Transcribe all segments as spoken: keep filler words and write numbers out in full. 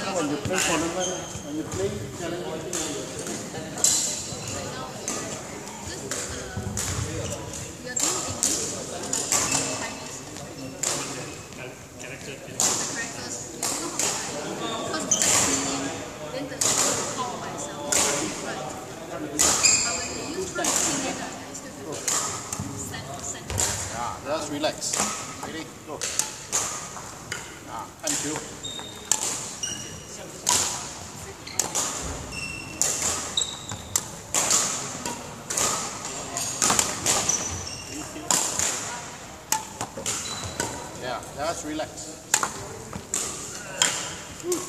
When you play tournament, when you play challenging thing, yeah, just relax. Ready? Go. Ah, thank you. Yeah, just relax. Good.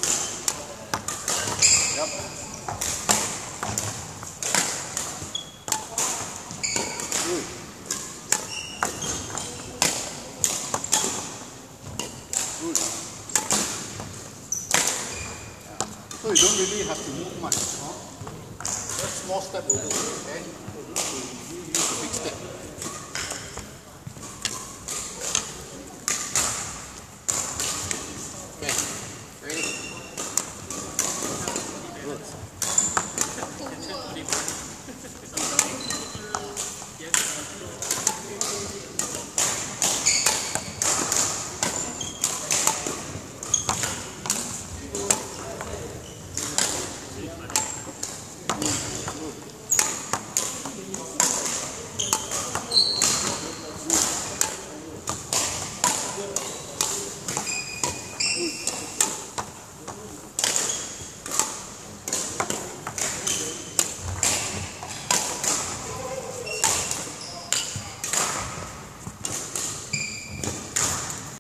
Yep. Good. Good. Yeah. So you don't really have to move much. Huh? Just small step will do. Okay? Use a big step.